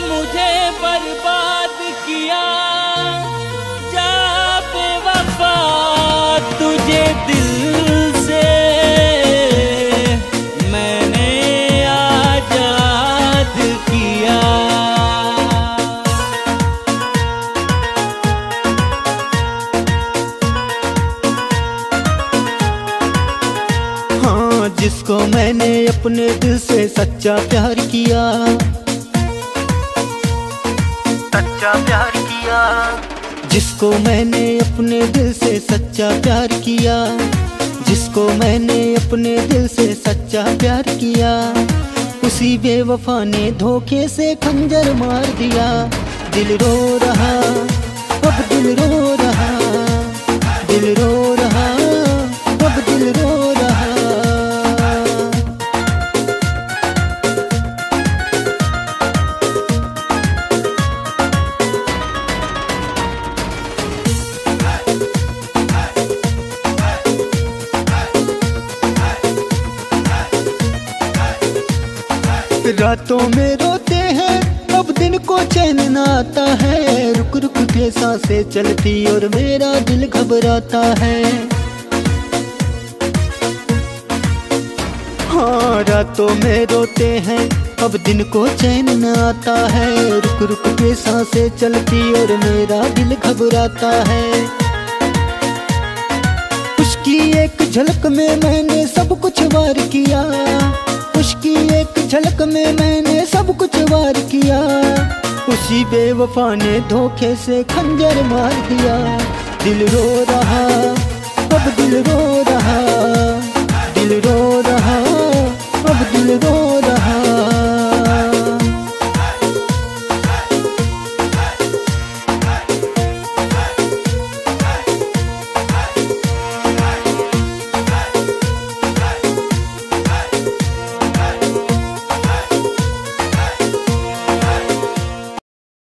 मुझे बर्बाद किया, जा बेवफा तुझे दिल से मैंने आजाद किया। हाँ, जिसको मैंने अपने दिल से सच्चा प्यार किया, सच्चा प्यार किया, जिसको मैंने अपने दिल से सच्चा प्यार किया, जिसको मैंने अपने दिल से सच्चा प्यार किया, उसी बेवफा ने धोखे से खंजर मार दिया। दिल रो रहा, अब दिल रो रहा, दिल रो रहा, अब दिल रो रहा। रातों में रोते हैं, अब दिन को चैन न आता है, रुक रुक के सांसें चलती और मेरा दिल घबराता है। हाँ, रातों में रोते हैं, अब दिन को चैन न आता है, रुक रुक के सांसें चलती और मेरा दिल घबराता है। उसकी एक झलक में मैंने सब कुछ वार किया, उसकी एक झलक में मैंने सब कुछ वार किया, उसी बेवफा ने धोखे से खंजर मार दिया। दिल रो रहा, अब दिल रो रहा, दिल रो रहा, अब दिल रो